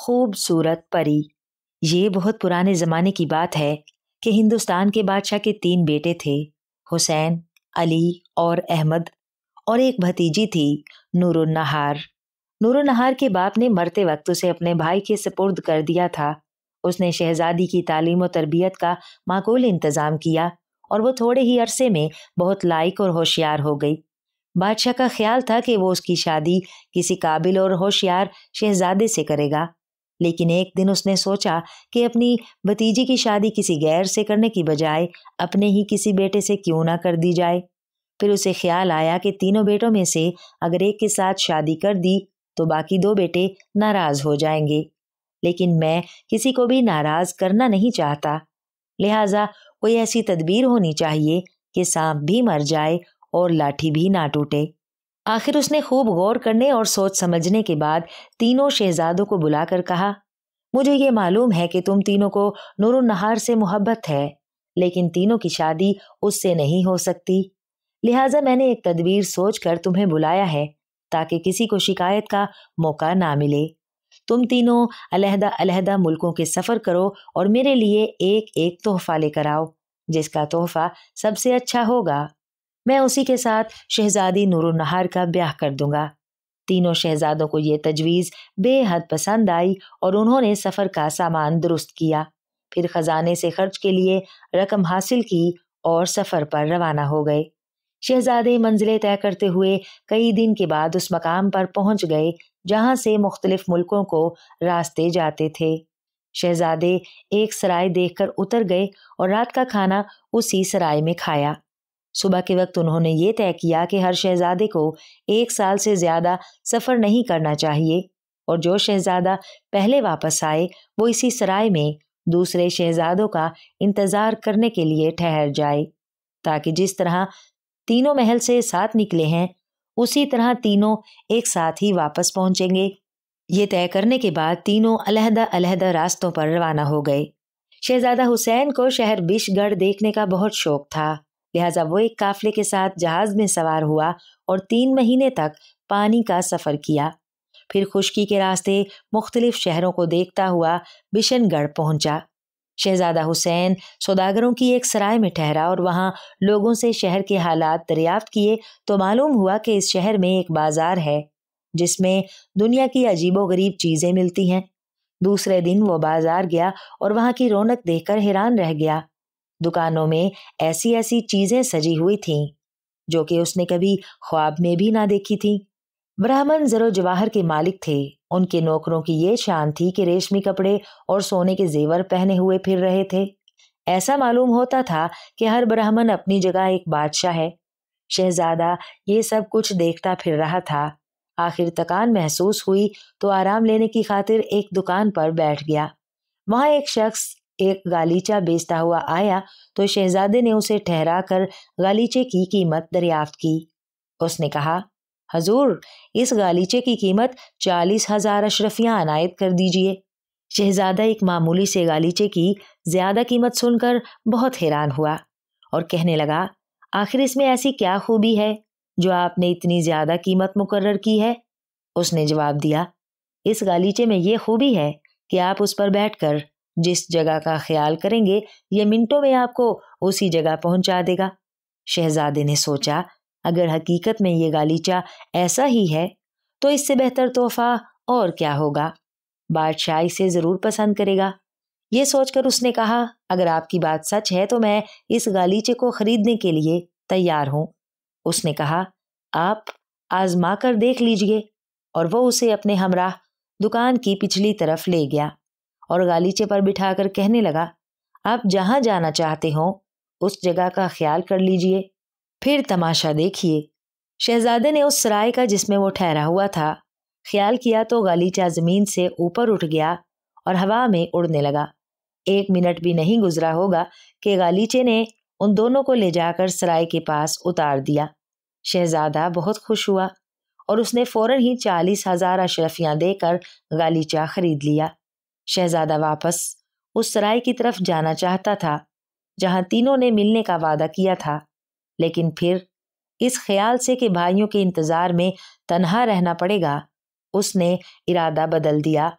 خوبصورت پری۔ یہ بہت پرانے زمانے کی بات ہے کہ ہندوستان کے بادشاہ کے 3 بیٹے تھے، حسین، علی اور احمد، اور ایک بھتیجی تھی، نور النہار۔ نور النہار کے باپ نے مرتے وقت اسے اپنے بھائی کے سپرد کر دیا تھا۔ اس نے شہزادی کی تعلیم و تربیت کا معقول انتظام کیا اور وہ تھوڑے ہی عرصے میں بہت لائق اور ہوشیار ہو گئی۔ بادشاہ کا خیال تھا کہ وہ اس کی شادی کسی قابل اور ہوشیار شہزادے سے کرے گا، لیکن ایک دن اس نے سوچا کہ اپنی بھتیجی کی شادی کسی غیر سے کرنے کی بجائے اپنے ہی کسی بیٹے سے کیوں نہ کر دی جائے۔ پھر اسے خیال آیا کہ تینوں بیٹوں میں سے اگر ایک کے ساتھ شادی کر دی تو باقی 2 بیٹے ناراض ہو جائیں گے، لیکن میں کسی کو بھی ناراض کرنا نہیں چاہتا، لہٰذا کوئی ایسی تدبیر ہونی چاہیے کہ سانپ بھی مر جائے اور لاٹھی بھی نہ ٹوٹے۔ آخر اس نے خوب غور کرنے اور سوچ سمجھنے کے بعد تینوں شہزادوں کو بلا کر کہا، مجھے یہ معلوم ہے کہ تم تینوں کو نور النہار سے محبت ہے، لیکن تینوں کی شادی اس سے نہیں ہو سکتی، لہٰذا میں نے ایک تدبیر سوچ کر تمہیں بلایا ہے تاکہ کسی کو شکایت کا موقع نہ ملے۔ تم تینوں علیحدہ علیحدہ ملکوں کے سفر کرو اور میرے لیے ایک ایک تحفہ لے کر آؤ، جس کا تحفہ سب سے اچھا ہوگا میں اسی کے ساتھ شہزادی نور النہار کا بیاہ کر دوں گا۔ تینوں شہزادوں کو یہ تجویز بے حد پسند آئی اور انہوں نے سفر کا سامان درست کیا، پھر خزانے سے خرچ کے لیے رقم حاصل کی اور سفر پر روانہ ہو گئے۔ شہزادے منزلیں طے کرتے ہوئے کئی دن کے بعد اس مقام پر پہنچ گئے جہاں سے مختلف ملکوں کو راستے جاتے تھے۔ شہزادے ایک سرائے دیکھ کر اتر گئے اور رات کا کھانا اسی سرائے میں کھایا۔ صبح کے وقت انہوں نے یہ طے کیا کہ ہر شہزادے کو 1 سال سے زیادہ سفر نہیں کرنا چاہیے، اور جو شہزادہ پہلے واپس آئے وہ اسی سرائے میں دوسرے شہزادوں کا انتظار کرنے کے لیے ٹھہر جائے، تاکہ جس طرح تینوں محل سے ساتھ نکلے ہیں اسی طرح تینوں ایک ساتھ ہی واپس پہنچیں گے۔ یہ طے کرنے کے بعد تینوں علیحدہ علیحدہ راستوں پر روانہ ہو گئے۔ شہزادہ حسین کو شہر بش گڑھ دیکھنے کا بہت شوق تھا، لہٰذا وہ ایک قافلے کے ساتھ جہاز میں سوار ہوا اور 3 مہینے تک پانی کا سفر کیا، پھر خشکی کے راستے مختلف شہروں کو دیکھتا ہوا بشن گڑھ پہنچا۔ شہزادہ حسین سوداگروں کی ایک سرائے میں ٹھہرا اور وہاں لوگوں سے شہر کے حالات دریافت کیے تو معلوم ہوا کہ اس شہر میں ایک بازار ہے جس میں دنیا کی عجیب و غریب چیزیں ملتی ہیں۔ دوسرے دن وہ بازار گیا اور وہاں کی رونق دیکھ کر حیران رہ گیا۔ دکانوں میں ایسی ایسی چیزیں سجی ہوئی تھیں جو کہ اس نے کبھی خواب میں بھی نہ دیکھی تھیں۔ برہمن زر و جواہر کے مالک تھے، ان کے نوکروں کی یہ شان تھی کہ ریشمی کپڑے اور سونے کے زیور پہنے ہوئے پھر رہے تھے۔ ایسا معلوم ہوتا تھا کہ ہر برہمن اپنی جگہ ایک بادشاہ ہے۔ شہزادہ یہ سب کچھ دیکھتا پھر رہا تھا، آخر تکان محسوس ہوئی تو آرام لینے کی خاطر ایک دکان پر بیٹھ گیا۔ وہاں ایک شخص ایک غالیچہ بیچتا ہوا آیا تو شہزادے نے اسے ٹھہرا کر غالیچے کی قیمت دریافت کی۔ اس نے کہا، حضور، اس غالیچے کی قیمت 40,000 اشرفیاں عنایت کر دیجئے۔ شہزادہ ایک معمولی سے غالیچے کی زیادہ قیمت سن کر بہت حیران ہوا اور کہنے لگا، آخر اس میں ایسی کیا خوبی ہے جو آپ نے اتنی زیادہ قیمت مقرر کی ہے؟ اس نے جواب دیا، اس غالیچے میں یہ خوبی ہے کہ آپ اس پر بیٹھ کر جس جگہ کا خیال کریں گے یہ منٹوں میں آپ کو اسی جگہ پہنچا دے گا۔ شہزادے نے سوچا، اگر حقیقت میں یہ غالیچہ ایسا ہی ہے تو اس سے بہتر تحفہ اور کیا ہوگا، بادشاہ اسے ضرور پسند کرے گا۔ یہ سوچ کر اس نے کہا، اگر آپ کی بات سچ ہے تو میں اس غالیچے کو خریدنے کے لیے تیار ہوں۔ اس نے کہا، آپ آزما کر دیکھ لیجئے، اور وہ اسے اپنے ہمراہ دکان کی پچھلی طرف لے گیا اور غالیچے پر بٹھا کر کہنے لگا، آپ جہاں جانا چاہتے ہوں اس جگہ کا خیال کر لیجئے، پھر تماشا دیکھیے۔ شہزادے نے اس سرائے کا جس میں وہ ٹھہرا ہوا تھا خیال کیا تو غالیچہ زمین سے اوپر اٹھ گیا اور ہوا میں اڑنے لگا۔ 1 منٹ بھی نہیں گزرا ہوگا کہ غالیچے نے ان دونوں کو لے جا کر سرائے کے پاس اتار دیا۔ شہزادہ بہت خوش ہوا اور اس نے فوراً ہی 40,000 اشرفیاں دے کر غالیچہ خرید لیا۔ شہزادہ واپس اس سرائے کی طرف جانا چاہتا تھا جہاں تینوں نے ملنے کا وعدہ کیا تھا، لیکن پھر اس خیال سے کہ بھائیوں کے انتظار میں تنہا رہنا پڑے گا اس نے ارادہ بدل دیا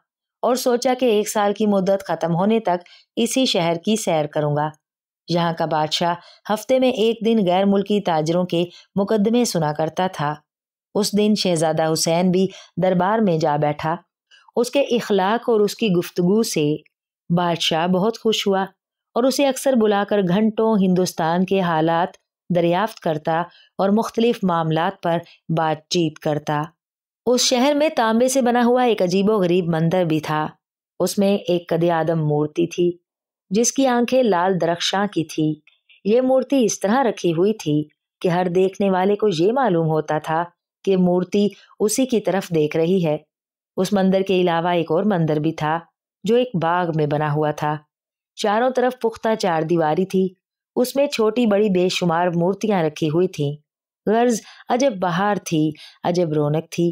اور سوچا کہ 1 سال کی مدت ختم ہونے تک اسی شہر کی سیر کروں گا۔ یہاں کا بادشاہ ہفتے میں 1 دن غیر ملکی تاجروں کے مقدمے سنا کرتا تھا۔ اس دن شہزادہ حسین بھی دربار میں جا بیٹھا۔ اس کے اخلاق اور اس کی گفتگو سے بادشاہ بہت خوش ہوا اور اسے اکثر بلا کر گھنٹوں ہندوستان کے حالات دریافت کرتا اور مختلف معاملات پر بات چیت کرتا۔ اس شہر میں تانبے سے بنا ہوا ایک عجیب و غریب مندر بھی تھا۔ اس میں ایک قد آدم مورتی تھی جس کی آنکھیں لال درخشاں کی تھی۔ یہ مورتی اس طرح رکھی ہوئی تھی کہ ہر دیکھنے والے کو یہ معلوم ہوتا تھا کہ مورتی اسی کی طرف دیکھ رہی ہے۔ اس مندر کے علاوہ ایک اور مندر بھی تھا جو ایک باغ میں بنا ہوا تھا۔ چاروں طرف پختہ 4 دیواری تھی۔ اس میں چھوٹی بڑی بے شمار مورتیاں رکھی ہوئی تھیں۔ غرض عجب بہار تھی، عجب رونق تھی۔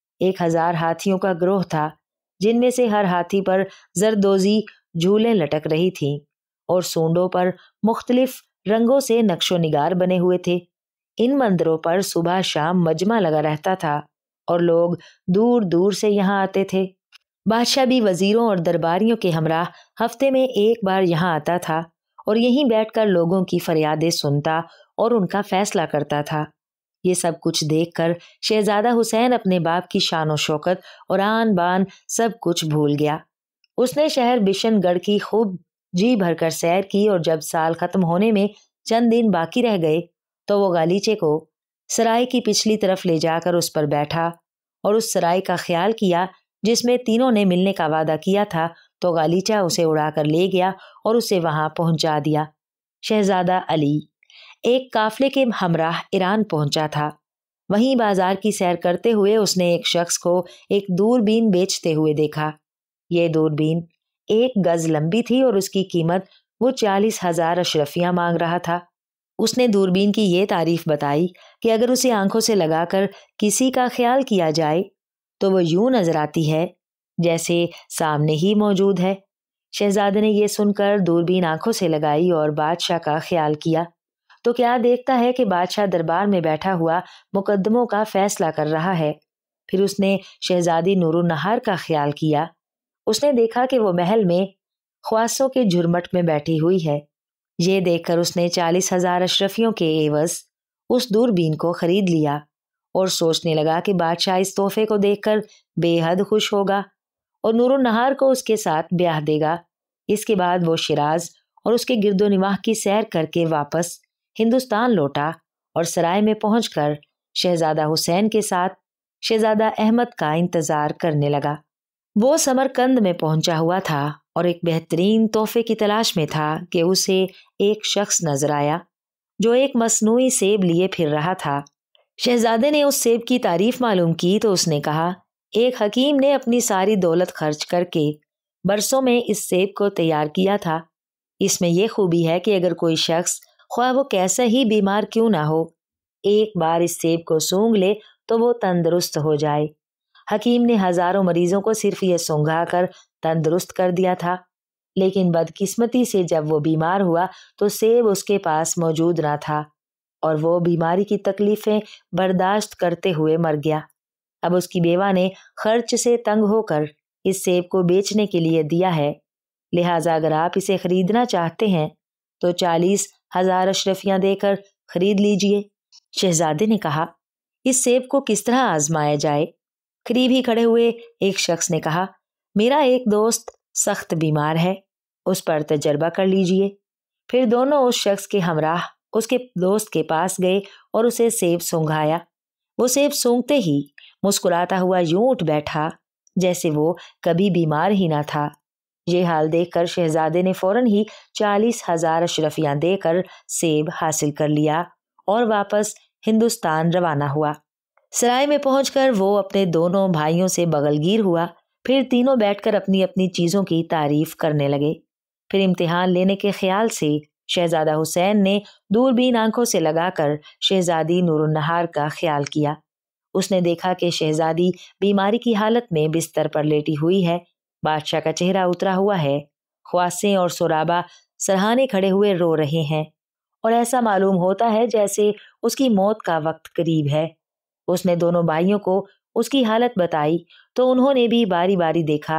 1000 ہاتھیوں کا گروہ تھا جن میں سے ہر ہاتھی پر زردوزی جھولیں لٹک رہی تھیں اور سونڈوں پر مختلف رنگوں سے نقش و نگار بنے ہوئے تھے۔ ان مندروں پر صبح شام مجمع لگا رہتا تھا اور لوگ دور دور سے یہاں آتے تھے۔ بادشاہ بھی وزیروں اور درباریوں کے ہمراہ ہفتے میں 1 بار یہاں آتا تھا اور یہیں بیٹھ کر لوگوں کی فریادیں سنتا اور ان کا فیصلہ کرتا تھا۔ یہ سب کچھ دیکھ کر شہزادہ حسین اپنے باپ کی شان و شوکت اور آن بان سب کچھ بھول گیا۔ اس نے شہر بشن گڑھ کی خوب جی بھر کر سیر کی اور جب سال ختم ہونے میں چند دن باقی رہ گئے تو وہ غالیچے کو سرائے کی پچھلی طرف لے جا کر اس پر بیٹھا اور اس سرائے کا خیال کیا جس میں تینوں نے ملنے کا وعدہ کیا تھا، تو غالیچہ اسے اڑا کر لے گیا اور اسے وہاں پہنچا دیا۔ شہزادہ علی ایک قافلے کے ہمراہ ایران پہنچا تھا۔ وہیں بازار کی سیر کرتے ہوئے اس نے ایک شخص کو ایک دوربین بیچتے ہوئے دیکھا۔ یہ دوربین 1 گز لمبی تھی اور اس کی قیمت وہ 40,000 اشرفیاں مانگ رہا تھا۔ اس نے دوربین کی یہ تعریف بتائی کہ اگر اسے آنکھوں سے لگا کر کسی کا خیال کیا جائے تو وہ یوں نظر آتی ہے جیسے سامنے ہی موجود ہے۔ شہزادے نے یہ سن کر دوربین آنکھوں سے لگائی اور بادشاہ کا خیال کیا تو کیا دیکھتا ہے کہ بادشاہ دربار میں بیٹھا ہوا مقدموں کا فیصلہ کر رہا ہے۔ پھر اس نے شہزادی نور النہار کا خیال کیا۔ اس نے دیکھا کہ وہ محل میں خواصوں کے جھرمٹ میں بیٹھی ہوئی ہے۔ یہ دیکھ کر اس نے 40,000 اشرفیوں کے عوض اس دوربین کو خرید لیا اور سوچنے لگا کہ بادشاہ اس تحفے کو دیکھ کر بے حد خوش ہوگا اور نور النہار کو اس کے ساتھ بیاہ دے گا۔ اس کے بعد وہ شیراز اور اس کے گرد و نواح کی سیر کر کے واپس ہندوستان لوٹا اور سرائے میں پہنچ کر شہزادہ حسین کے ساتھ شہزادہ احمد کا انتظار کرنے لگا۔ وہ سمرقند میں پہنچا ہوا تھا اور ایک بہترین تحفے کی تلاش میں تھا کہ اسے ایک شخص نظر آیا جو ایک مصنوعی سیب لیے پھر رہا تھا۔ شہزادے نے اس سیب کی تعریف معلوم کی تو اس نے کہا، ایک حکیم نے اپنی ساری دولت خرچ کر کے برسوں میں اس سیب کو تیار کیا تھا۔ اس میں یہ خوبی ہے کہ اگر کوئی شخص خواہ وہ کیسا ہی بیمار کیوں نہ ہو، ایک بار اس سیب کو سونگھ لے تو وہ تندرست ہو جائے۔ حکیم نے ہزاروں مریضوں کو صرف یہ سونگھا کر تندرست کر دیا تھا، لیکن بدقسمتی سے جب وہ بیمار ہوا تو سیب اس کے پاس موجود نہ تھا اور وہ بیماری کی تکلیفیں برداشت کرتے ہوئے مر گیا۔ اب اس کی بیوہ نے خرچ سے تنگ ہو کر اس سیب کو بیچنے کے لیے دیا ہے، لہٰذا اگر آپ اسے خریدنا چاہتے ہیں تو 40,000 اشرفیاں دے کر خرید لیجئے۔ شہزادے نے کہا، اس سیب کو کس طرح آزمایا جائے؟ قریب ہی کھڑے ہوئے ایک شخص نے کہا، میرا ایک دوست سخت بیمار ہے، اس پر تجربہ کر لیجئے۔ پھر دونوں اس شخص کے ہمراہ اس کے دوست کے پاس گئے اور اسے سیب سونگھایا۔ وہ سیب سونگتے ہی مسکراتا ہوا یوں اٹھ بیٹھا جیسے وہ کبھی بیمار ہی نہ تھا۔ یہ حال دیکھ کر شہزادے نے فوراً ہی 40,000 اشرفیاں دے کر سیب حاصل کر لیا اور واپس ہندوستان روانہ ہوا۔ سرائے میں پہنچ کر وہ اپنے دونوں بھائیوں سے بغلگیر ہوا۔ پھر تینوں بیٹھ کر اپنی اپنی چیزوں کی تعریف کرنے لگے۔ پھر امتحان لینے کے خیال سے شہزادہ حسین نے دوربین آنکھوں سے لگا کر شہزادی نور النہار کا خیال کیا۔ اس نے دیکھا کہ شہزادی بیماری کی حالت میں بستر پر لیٹی ہوئی ہے، بادشاہ کا چہرہ اترا ہوا ہے، خواصیں اور سرابہ سرہانے کھڑے ہوئے رو رہے ہیں اور ایسا معلوم ہوتا ہے جیسے اس کی موت کا وقت قریب ہے۔ اس نے دونوں بھائیوں کو اس کی حالت بتائی تو انہوں نے بھی باری باری دیکھا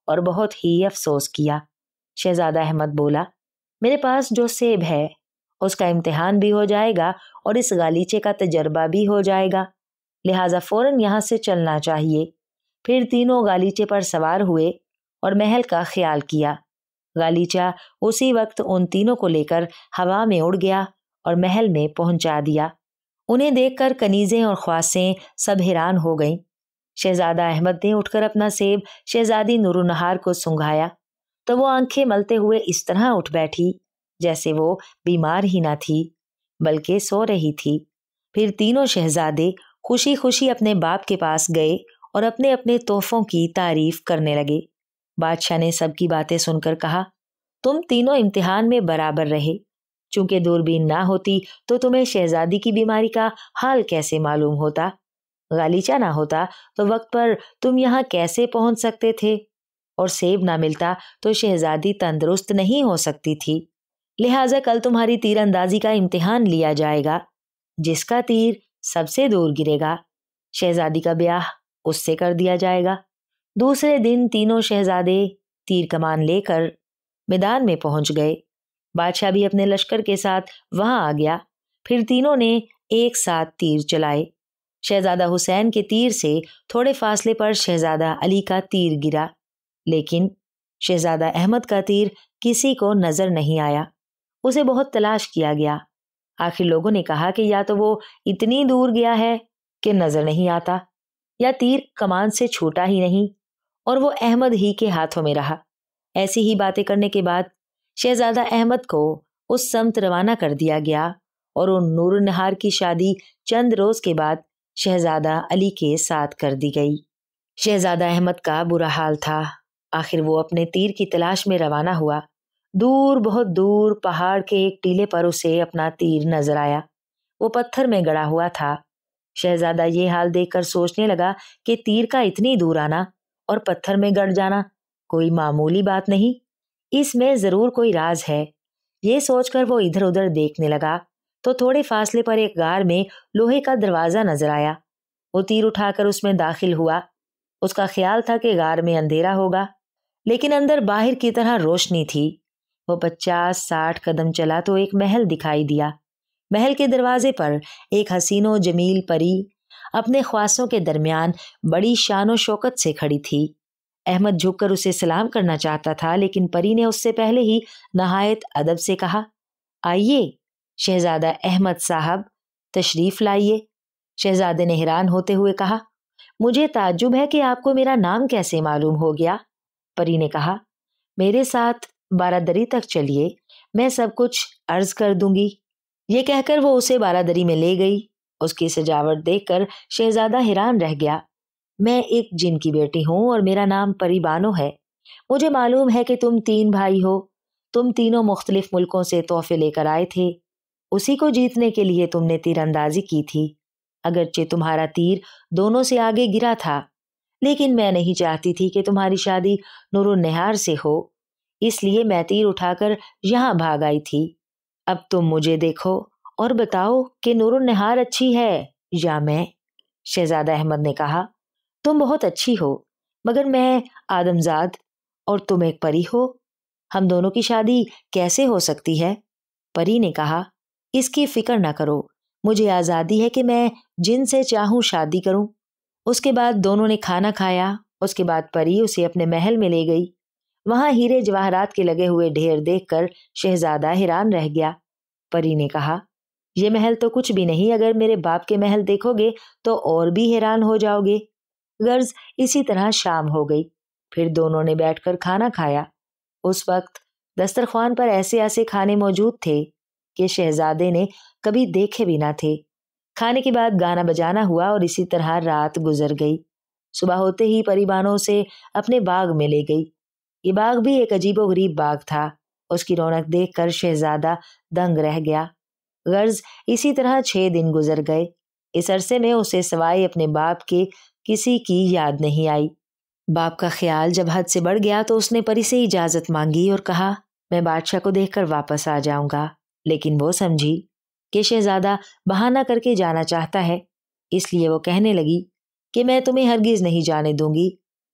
اور بہت ہی افسوس کیا۔ شہزادہ احمد بولا، میرے پاس جو سیب ہے اس کا امتحان بھی ہو جائے گا اور اس غالیچے کا تجربہ بھی ہو جائے گا، لہٰذا فوراً یہاں سے چلنا چاہیے۔ پھر تینوں غالیچے پر سوار ہوئے اور محل کا خیال کیا۔ غالیچہ اسی وقت ان تینوں کو لے کر ہوا میں اڑ گیا اور محل میں پہنچا دیا۔ انہیں دیکھ کر کنیزیں اور خواصیں سب حیران ہو گئیں۔ شہزادہ احمد نے اٹھ کر اپنا سیب شہزادی نور النہار کو سنگھایا تو وہ آنکھیں ملتے ہوئے اس طرح اٹھ بیٹھی جیسے وہ بیمار ہی نہ تھی بلکہ سو رہی تھی۔ پھر تینوں شہزادے خوشی خوشی اپنے باپ کے پاس گئے اور اپنے اپنے تحفوں کی تعریف کرنے لگے۔ بادشاہ نے سب کی باتیں سن کر کہا، تم تینوں امتحان میں برابر رہے، چونکہ دوربین نہ ہوتی تو تمہیں شہزادی کی بیماری کا حال کیسے معلوم ہوتا؟ غالیچہ نہ ہوتا تو وقت پر تم یہاں کیسے پہنچ سکتے تھے؟ اور سیب نہ ملتا تو شہزادی تندرست نہیں ہو سکتی تھی۔ لہٰذا کل تمہاری تیر اندازی کا امتحان لیا جائے گا۔ جس کا تیر سب سے دور گرے گا شہزادی کا بیاہ اس سے کر دیا جائے گا۔ دوسرے دن تینوں شہزادے تیر کمان لے کر میدان میں پہنچ گئے۔ بادشاہ بھی اپنے لشکر کے ساتھ وہاں آ گیا۔ پھر تینوں نے ایک ساتھ تیر چلائے۔ شہزادہ حسین کے تیر سے تھوڑے فاصلے پر شہزادہ علی کا تیر گرا، لیکن شہزادہ احمد کا تیر کسی کو نظر نہیں آیا۔ اسے بہت تلاش کیا گیا۔ آخر لوگوں نے کہا کہ یا تو وہ اتنی دور گیا ہے کہ نظر نہیں آتا، یا تیر کمان سے چھوٹا ہی نہیں اور وہ احمد ہی کے ہاتھوں میں رہا۔ ایسی ہی باتیں کرنے کے بعد شہزادہ احمد کو اس سمت روانہ کر دیا گیا اور ان نور النہار کی شادی چند روز کے بعد شہزادہ علی کے ساتھ کر دی گئی۔ شہزادہ احمد کا برا حال تھا۔ آخر وہ اپنے تیر کی تلاش میں روانہ ہوا۔ دور، بہت دور پہاڑ کے ایک ٹیلے پر اسے اپنا تیر نظر آیا۔ وہ پتھر میں گڑا ہوا تھا۔ شہزادہ یہ حال دیکھ کر سوچنے لگا کہ تیر کا اتنی دور آنا اور پتھر میں گڑ جانا کوئی معمولی بات نہیں، اس میں ضرور کوئی راز ہے۔ یہ سوچ کر وہ ادھر ادھر دیکھنے لگا تو تھوڑے فاصلے پر ایک غار میں لوہے کا دروازہ نظر آیا۔ وہ تیر اٹھا کر اس میں داخل ہوا۔ اس کا خیال تھا کہ غار میں اندھیرا ہوگا، لیکن اندر باہر کی طرح روشنی تھی۔ وہ 50-60 قدم چلا تو ایک محل دکھائی دیا۔ محل کے دروازے پر ایک حسین و جمیل پری اپنے خواصوں کے درمیان بڑی شان و شوکت سے کھڑی تھی۔ احمد جھک کر اسے سلام کرنا چاہتا تھا، لیکن پری نے اس سے پہلے ہی نہایت ادب سے کہا، آئیے شہزادہ احمد صاحب، تشریف لائیے۔ شہزادے نے حیران ہوتے ہوئے کہا، مجھے تعجب ہے کہ آپ کو میرا نام کیسے معلوم ہو گیا؟ پری نے کہا، میرے ساتھ بارادری تک چلیے، میں سب کچھ عرض کر دوں گی۔ یہ کہہ کر وہ اسے بارادری میں لے گئی۔ اس کی سجاوٹ دیکھ کر شہزادہ حیران رہ گیا۔ میں ایک جن کی بیٹی ہوں اور میرا نام پری بانو ہے۔ مجھے معلوم ہے کہ تم 3 بھائی ہو۔ تم تینوں مختلف ملکوں سے تحفے لے کر آئے تھے۔ اسی کو جیتنے کے لیے تم نے تیر اندازی کی تھی۔ اگرچہ تمہارا تیر دونوں سے آگے گرا تھا، لیکن میں نہیں چاہتی تھی کہ تمہاری شادی نور النہار سے ہو، اس لیے میں تیر اٹھا کر یہاں بھاگ آئی تھی۔ اب تم مجھے دیکھو اور بتاؤ کہ نور النہار اچھی ہے یا میں؟ شہزادہ احمد نے کہا، تم بہت اچھی ہو، مگر میں آدمزاد اور تم ایک پری ہو، ہم دونوں کی شادی کیسے ہو سکتی ہے؟ پری نے کہا، اس کی فکر نہ کرو، مجھے آزادی ہے کہ میں جن سے چاہوں شادی کروں۔ اس کے بعد دونوں نے کھانا کھایا۔ اس کے بعد پری اسے اپنے محل میں لے گئی۔ وہاں ہیرے جواہرات کے لگے ہوئے ڈھیر دیکھ کر شہزادہ حیران رہ گیا۔ پری نے کہا، یہ محل تو کچھ بھی نہیں، اگر میرے باپ کے محل دیکھو گے تو اور بھی حیران ہو جاؤ گے۔ غرض اسی طرح شام ہو گئی۔ پھر دونوں نے بیٹھ کر کھانا کھایا۔ اس وقت دسترخوان پر ایسے ایسے کھانے موجود تھے کہ شہزادے نے کبھی دیکھے بھی نہ تھے۔ کھانے کے بعد گانا بجانا ہوا اور اسی طرح رات گزر گئی۔ صبح ہوتے ہی پری بانو سے اپنے باغ میں لے گئی۔ یہ باغ بھی ایک عجیب و غریب باغ تھا۔ اس کی رونق دیکھ کر شہزادہ دنگ رہ گیا۔ غرض اسی طرح 6 دن گزر گئے۔ اس عرصے میں اسے سوائے اپنے باپ کے کسی کی یاد نہیں آئی۔ باپ کا خیال جب حد سے بڑھ گیا تو اس نے پری سے اجازت مانگی اور کہا، میں بادشاہ کو دیکھ کر واپس آ جاؤں گا، لیکن وہ سمجھی کہ شہزادہ بہانہ کر کے جانا چاہتا ہے، اس لیے وہ کہنے لگی کہ میں تمہیں ہرگز نہیں جانے دوں گی۔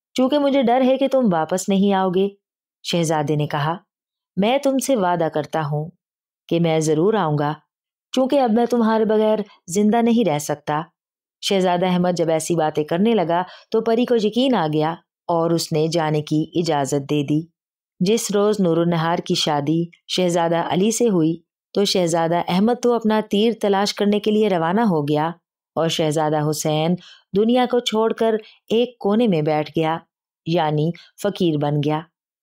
چونکہ مجھے ڈر ہے کہ تم واپس نہیں آؤ گے۔ شہزادے نے کہا، میں تم سے وعدہ کرتا ہوں کہ میں ضرور آؤں گا، چونکہ اب میں تمہارے بغیر زندہ نہیں رہ سکتا۔ شہزادہ احمد جب ایسی باتیں کرنے لگا تو پری کو یقین آ گیا اور اس نے جانے کی اجازت دے دی۔ جس روز نور النہار کی شادی شہزادہ علی سے ہوئی تو شہزادہ احمد تو اپنا تیر تلاش کرنے کے لیے روانہ ہو گیا اور شہزادہ حسین دنیا کو چھوڑ کر ایک کونے میں بیٹھ گیا، یعنی فقیر بن گیا۔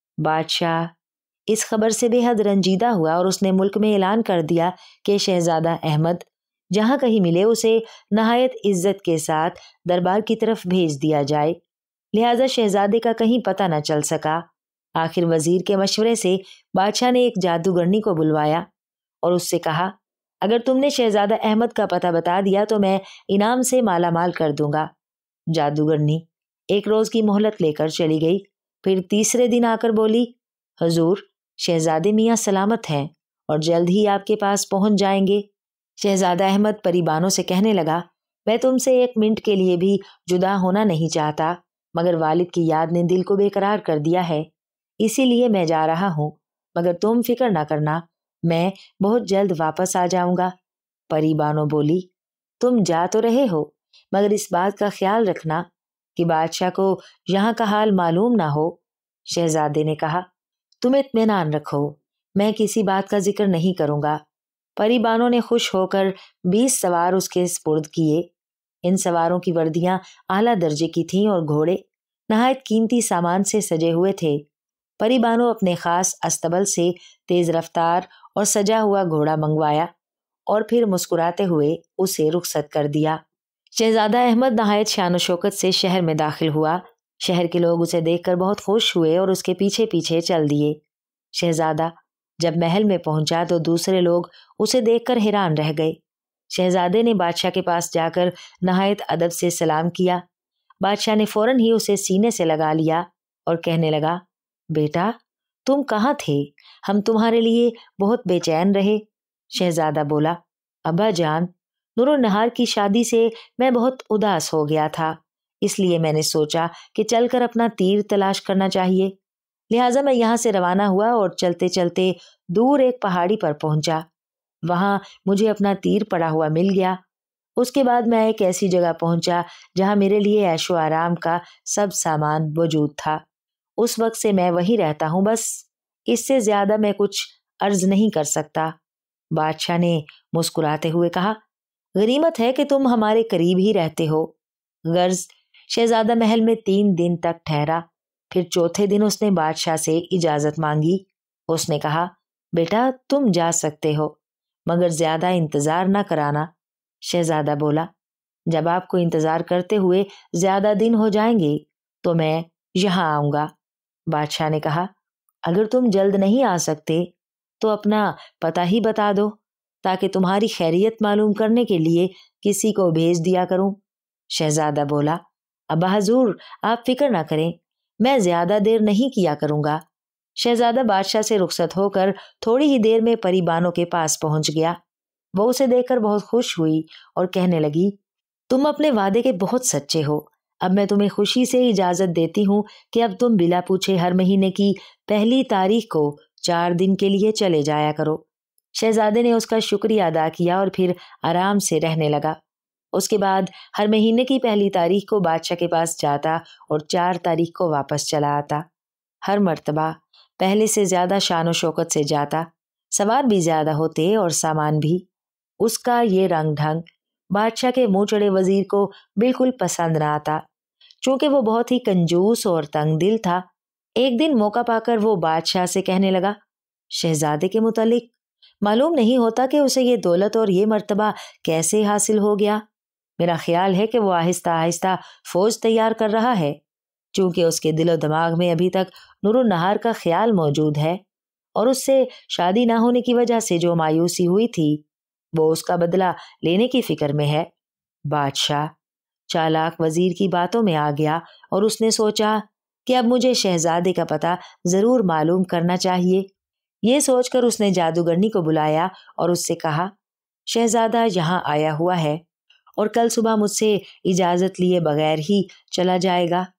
بادشاہ اس خبر سے بے حد رنجیدہ ہوا اور اس نے ملک میں اعلان کر دیا کہ شہزادہ احمد جہاں کہیں ملے اسے نہایت عزت کے ساتھ دربار کی طرف بھیج دیا جائے، لہذا شہزادے کا کہیں پتہ نہ چل سکا۔ آخر وزیر کے مشورے سے بادشاہ نے ایک جادوگرنی کو بلوایا اور اس سے کہا، اگر تم نے شہزادہ احمد کا پتہ بتا دیا تو میں انعام سے مالا مال کر دوں گا۔ جادوگرنی ایک روز کی مہلت لے کر چلی گئی، پھر تیسرے دن آ کر بولی، حضور شہزادے میاں سلامت ہیں اور جلد ہی آپ کے پاس پہنچ جائیں گے۔ شہزادہ احمد پری بانو سے کہنے لگا، میں تم سے ایک منٹ کے لیے بھی جدا ہونا نہیں چاہتا، مگر والد کی یاد نے دل کو بے قرار کر دیا ہے، اسی لیے میں جا رہا ہوں، مگر تم فکر نہ کرنا، میں بہت جلد واپس آ جاؤں گا۔ پری بانو بولی، تم جا تو رہے ہو، مگر اس بات کا خیال رکھنا کہ بادشاہ کو یہاں کا حال معلوم نہ ہو۔ شہزادے نے کہا، تم اطمینان رکھو، میں کسی بات کا ذکر نہیں کروں گا۔ پری بانو نے خوش ہو کر 20 سوار اس کے سپرد کیے۔ ان سواروں کی وردیاں اعلیٰ درجے کی تھیں اور گھوڑے نہایت قیمتی سامان سے سجے ہوئے تھے۔ پری بانو اپنے خاص استبل سے تیز رفتار اور سجا ہوا گھوڑا منگوایا اور پھر مسکراتے ہوئے اسے رخصت کر دیا۔ شہزادہ احمد نہایت شان و شوکت سے شہر میں داخل ہوا۔ شہر کے لوگ اسے دیکھ کر بہت خوش ہوئے اور اس کے پیچھے پیچھے چل دیے۔ شہزادہ جب محل میں پہنچا تو دوسرے لوگ اسے دیکھ کر حیران رہ گئے۔ شہزادے نے بادشاہ کے پاس جا کر نہایت ادب سے سلام کیا۔ بادشاہ نے فوراً ہی اسے سینے سے لگا لیا اور کہنے لگا، بیٹا تم کہاں تھے؟ ہم تمہارے لیے بہت بے چین رہے۔ شہزادہ بولا، ابا جان، نور النہار کی شادی سے میں بہت اداس ہو گیا تھا، اس لیے میں نے سوچا کہ چل کر اپنا تیر تلاش کرنا چاہیے، لہٰذا میں یہاں سے روانہ ہوا اور چلتے چلتے دور ایک پہاڑی پر پہنچا۔ وہاں مجھے اپنا تیر پڑا ہوا مل گیا۔ اس کے بعد میں ایک ایسی جگہ پہنچا جہاں میرے لیے عیش و آرام کا سب سامان موجود تھا۔ اس وقت سے میں وہیں رہتا ہوں، بس اس سے زیادہ میں کچھ عرض نہیں کر سکتا۔ بادشاہ نے مسکراتے ہوئے کہا، غنیمت ہے کہ تم ہمارے قریب ہی رہتے ہو۔ غرض شہزادہ محل میں 3 دن تک ٹھہرا، پھر چوتھے دن اس نے بادشاہ سے اجازت مانگی۔ اس نے کہا، بیٹا تم جا سکتے ہو، مگر زیادہ انتظار نہ کرانا۔ شہزادہ بولا، جب آپ کو انتظار کرتے ہوئے زیادہ دن ہو جائیں گے تو میں یہاں آؤں گا۔ بادشاہ نے کہا، اگر تم جلد نہیں آ سکتے تو اپنا پتہ ہی بتا دو تاکہ تمہاری خیریت معلوم کرنے کے لیے کسی کو بھیج دیا کروں۔ شہزادہ بولا، ابا حضور آپ فکر نہ کریں، میں زیادہ دیر نہیں کیا کروں گا۔ شہزادہ بادشاہ سے رخصت ہو کر تھوڑی ہی دیر میں پری بانو کے پاس پہنچ گیا۔ وہ اسے دیکھ کر بہت خوش ہوئی اور کہنے لگی، تم اپنے وعدے کے بہت سچے ہو، اب میں تمہیں خوشی سے اجازت دیتی ہوں کہ اب تم بلا پوچھے ہر مہینے کی 1 تاریخ کو 4 دن کے لیے چلے جایا کرو۔ شہزادے نے اس کا شکریہ ادا کیا اور پھر آرام سے رہنے لگا۔ اس کے بعد ہر مہینے کی 1 تاریخ کو بادشاہ کے پاس جاتا اور 4 تاریخ کو واپس چلا آتا۔ ہر مرتبہ پہلے سے زیادہ شان و شوکت سے جاتا، سوار بھی زیادہ ہوتے اور سامان بھی۔ اس کا یہ رنگ ڈھنگ بادشاہ کے منہ چڑے وزیر کو بالکل پسند نہ آتا، چونکہ وہ بہت ہی کنجوس اور تنگ دل تھا۔ ایک دن موقع پا کر وہ بادشاہ سے کہنے لگا، شہزادے کے متعلق معلوم نہیں ہوتا کہ اسے یہ دولت اور یہ مرتبہ کیسے حاصل ہو گیا۔ میرا خیال ہے کہ وہ آہستہ آہستہ فوج تیار کر رہا ہے، چونکہ اس کے دل و دماغ میں ابھی تک نور النہار کا خیال موجود ہے، اور اس سے شادی نہ ہونے کی وجہ سے جو مایوسی ہوئی تھی وہ اس کا بدلہ لینے کی فکر میں ہے۔ بادشاہ چالاک وزیر کی باتوں میں آ گیا اور اس نے سوچا کہ اب مجھے شہزادے کا پتہ ضرور معلوم کرنا چاہیے۔ یہ سوچ کر اس نے جادوگرنی کو بلایا اور اس سے کہا، شہزادہ یہاں آیا ہوا ہے اور کل صبح مجھ سے اجازت لیے بغیر ہی چلا جائے گا۔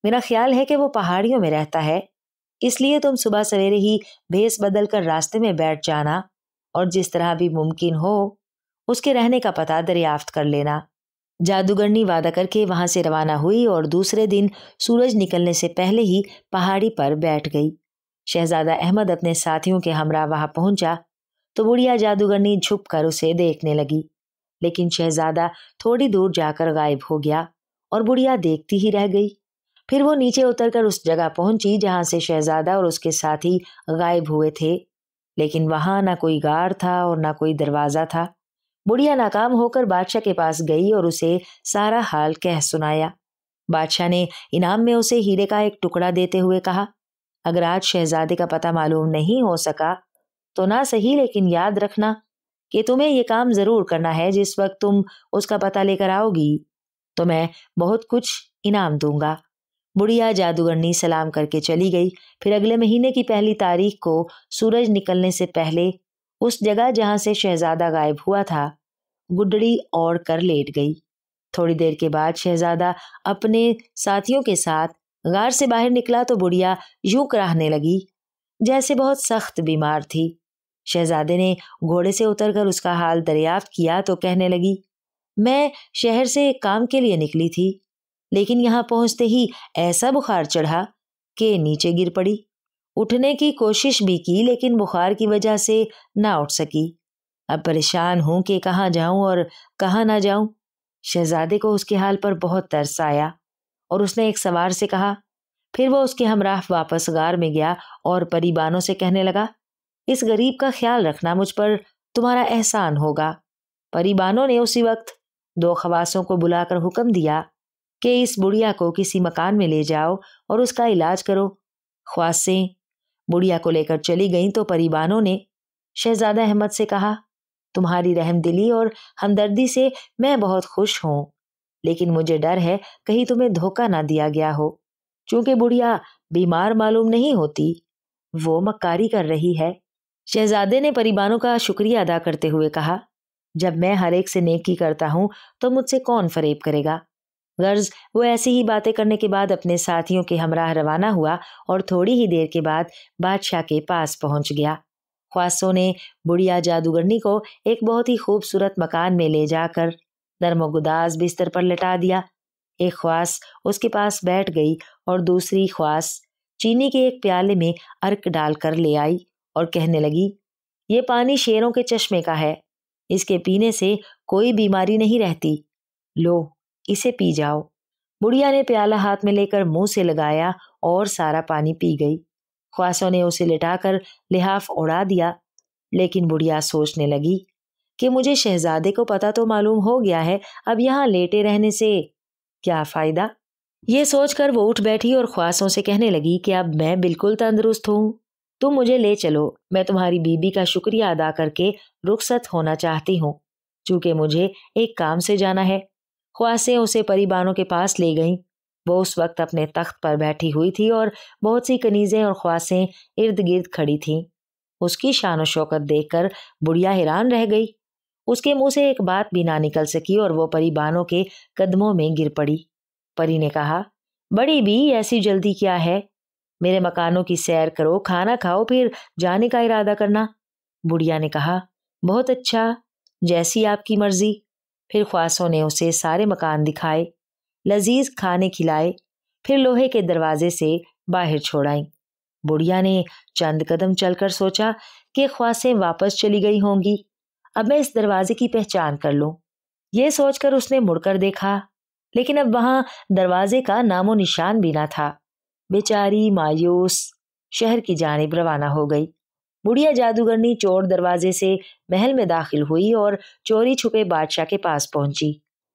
میرا خیال ہے کہ وہ پہاڑیوں میں رہتا ہے، اس لیے تم صبح سویرے ہی بھیس بدل کر راستے میں بیٹھ جانا اور جس طرح بھی ممکن ہو اس کے رہنے کا پتہ دریافت کر لینا۔ جادوگرنی وعدہ کر کے وہاں سے روانہ ہوئی اور دوسرے دن سورج نکلنے سے پہلے ہی پہاڑی پر بیٹھ گئی۔ شہزادہ احمد اپنے ساتھیوں کے ہمراہ وہاں پہنچا تو بڑھیا جادوگرنی چھپ کر اسے دیکھنے لگی، لیکن شہزادہ تھوڑی دور جا کر غائب ہو گیا اور بڑھیا دیکھتی ہی رہ گئی۔ پھر وہ نیچے اتر کر اس جگہ پہنچی جہاں سے شہزادہ اور اس کے ساتھی غائب ہوئے تھے، لیکن وہاں نہ کوئی غار تھا اور نہ کوئی دروازہ تھا۔ بڑھیا ناکام ہو کر بادشاہ کے پاس گئی اور اسے سارا حال کہہ سنایا۔ بادشاہ نے انعام میں اسے ہیرے کا ایک ٹکڑا دیتے ہوئے کہا، اگر آج شہزادے کا پتہ معلوم نہیں ہو سکا تو نہ صحیح، لیکن یاد رکھنا کہ تمہیں یہ کام ضرور کرنا ہے۔ جس وقت تم اس کا پتہ لے کر آؤ گی تو میں بہت کچھ انعام دوں گا۔ بڑھیا جادوگرنی سلام کر کے چلی گئی۔ پھر اگلے مہینے کی 1 تاریخ کو سورج نکلنے سے پہلے اس جگہ جہاں سے شہزادہ غائب ہوا تھا گڈڑی اوڑھ کر لیٹ گئی۔ تھوڑی دیر کے بعد شہزادہ اپنے ساتھیوں کے ساتھ غار سے باہر نکلا تو بڑھیا یوں کراہنے لگی جیسے بہت سخت بیمار تھی۔ شہزادے نے گھوڑے سے اتر کر اس کا حال دریافت کیا تو کہنے لگی، میں شہر سے ایک کام کے لیے نکلی تھی، لیکن یہاں پہنچتے ہی ایسا بخار چڑھا کہ نیچے گر پڑی۔ اٹھنے کی کوشش بھی کی لیکن بخار کی وجہ سے نہ اٹھ سکی۔ اب پریشان ہوں کہ کہاں جاؤں اور کہاں نہ جاؤں۔ شہزادے کو اس کے حال پر بہت ترس آیا اور اس نے ایک سوار سے کہا۔ پھر وہ اس کے ہمراہ واپس غار میں گیا اور پری بانوں سے کہنے لگا، اس غریب کا خیال رکھنا، مجھ پر تمہارا احسان ہوگا۔ پری بانوں نے اسی وقت 2 خواصوں کو بلا کر حکم دیا کہ اس بڑھیا کو کسی مکان میں لے جاؤ اور اس کا علاج کرو۔ خواصیں بڑھیا کو لے کر چلی گئیں تو پری بانوں نے شہزادہ احمد سے کہا، تمہاری رحم دلی اور ہمدردی سے میں بہت خوش ہوں، لیکن مجھے ڈر ہے کہیں تمہیں دھوکہ نہ دیا گیا ہو۔ چونکہ بڑھیا بیمار معلوم نہیں ہوتی، وہ مکاری کر رہی ہے۔ شہزادے نے پری بانوں کا شکریہ ادا کرتے ہوئے کہا، جب میں ہر ایک سے نیکی کرتا ہوں تو مجھ سے کون فریب کرے گا؟ غرض وہ ایسی ہی باتیں کرنے کے بعد اپنے ساتھیوں کے ہمراہ روانہ ہوا اور تھوڑی ہی دیر کے بعد بادشاہ کے پاس پہنچ گیا۔ خواصوں نے بڑھیا جادوگرنی کو ایک بہت ہی خوبصورت مکان میں لے جا کر نرم و گداز بستر پر لٹا دیا۔ ایک خواص اس کے پاس بیٹھ گئی اور دوسری خواص چینی کے ایک پیالے میں عرق ڈال کر لے آئی اور کہنے لگی، یہ پانی شیروں کے چشمے کا ہے، اس کے پینے سے کوئی بیماری نہیں رہتی، لو اسے پی جاؤ۔ بڑھیا نے پیالہ ہاتھ میں لے کر منہ سے لگایا اور سارا پانی پی گئی۔ خواصوں نے اسے لٹا کر لحاف اڑا دیا، لیکن بڑھیا سوچنے لگی کہ مجھے شہزادے کو پتہ تو معلوم ہو گیا ہے، اب یہاں لیٹے رہنے سے کیا فائدہ؟ یہ سوچ کر وہ اٹھ بیٹھی اور خواصوں سے کہنے لگی کہ اب میں بالکل تندرست ہوں، تم مجھے لے چلو، میں تمہاری بیوی کا شکریہ ادا کر کے رخصت ہونا چاہتی ہوں، چونکہ مجھے ایک کام سے جانا ہے۔ خواصیں اسے پری بانوں کے پاس لے گئیں۔ وہ اس وقت اپنے تخت پر بیٹھی ہوئی تھی اور بہت سی کنیزیں اور خواصیں ارد گرد کھڑی تھیں۔ اس کی شان و شوکت دیکھ کر بڑھیا حیران رہ گئی۔ اس کے منہ سے ایک بات بھی نہ نکل سکی اور وہ پری بانوں کے قدموں میں گر پڑی۔ پری نے کہا، بڑی بھی ایسی جلدی کیا ہے؟ میرے مکانوں کی سیر کرو، کھانا کھاؤ، پھر جانے کا ارادہ کرنا۔ بڑھیا نے کہا، بہت اچھا، جیسی آپ کی مرضی۔ پھر خواصوں نے اسے سارے مکان دکھائے، لذیذ کھانے کھلائے، پھر لوہے کے دروازے سے باہر چھوڑائیں۔ بڑھیا نے چند قدم چل کر سوچا کہ خواصیں واپس چلی گئی ہوں گی، اب میں اس دروازے کی پہچان کر لوں۔ یہ سوچ کر اس نے مڑ کر دیکھا، لیکن اب وہاں دروازے کا نام و نشان بھی نہ تھا۔ بیچاری مایوس شہر کی جانب روانہ ہو گئی۔ بڑھیا جادوگرنی چور دروازے سے محل میں داخل ہوئی اور چوری چھپے بادشاہ کے پاس پہنچی۔